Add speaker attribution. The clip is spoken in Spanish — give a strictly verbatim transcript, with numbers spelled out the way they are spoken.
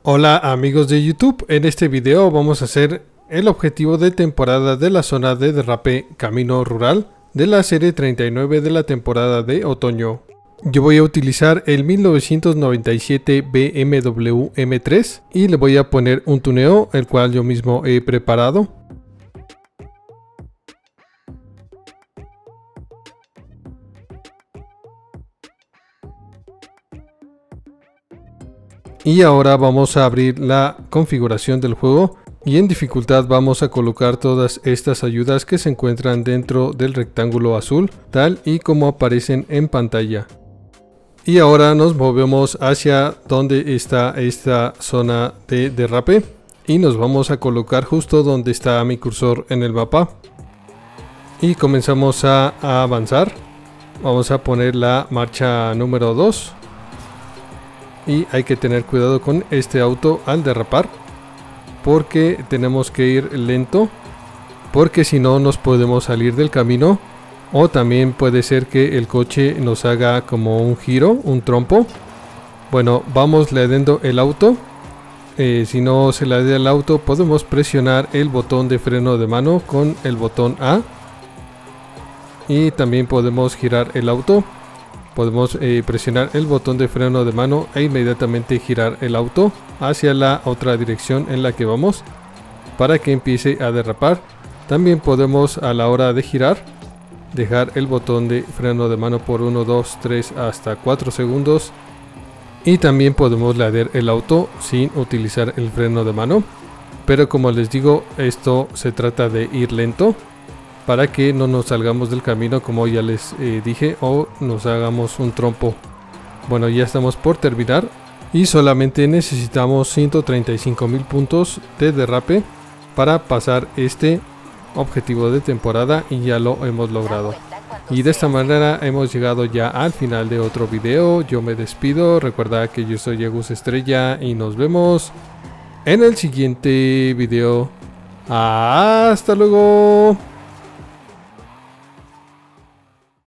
Speaker 1: Hola amigos de YouTube, en este video vamos a hacer el objetivo de temporada de la zona de derrape Camino Rural de la serie treinta y nueve de la temporada de otoño. Yo voy a utilizar el mil novecientos noventa y siete B M W M tres y le voy a poner un tuneo, el cual yo mismo he preparado. Y ahora vamos a abrir la configuración del juego y en dificultad vamos a colocar todas estas ayudas que se encuentran dentro del rectángulo azul, tal y como aparecen en pantalla. Y ahora nos movemos hacia donde está esta zona de derrape y nos vamos a colocar justo donde está mi cursor en el mapa. Y comenzamos a, a avanzar. Vamos a poner la marcha número dos. Y hay que tener cuidado con este auto al derrapar, porque tenemos que ir lento, porque si no nos podemos salir del camino, o también puede ser que el coche nos haga como un giro, un trompo. Bueno, vamos ladeando el auto. Eh, si no se ladea el auto, podemos presionar el botón de freno de mano con el botón A, y también podemos girar el auto. Podemos eh, presionar el botón de freno de mano e inmediatamente girar el auto hacia la otra dirección en la que vamos para que empiece a derrapar. También podemos, a la hora de girar, dejar el botón de freno de mano por uno, dos, tres hasta cuatro segundos. Y también podemos ladear el auto sin utilizar el freno de mano. Pero como les digo, esto se trata de ir lento, para que no nos salgamos del camino, como ya les eh, dije, o nos hagamos un trompo. Bueno, ya estamos por terminar y solamente necesitamos ciento treinta y cinco mil puntos de derrape para pasar este objetivo de temporada, y ya lo hemos logrado. Y de esta manera hemos llegado ya al final de otro video. Yo me despido, recuerda que yo soy Agus Estrella y nos vemos en el siguiente video. Hasta luego.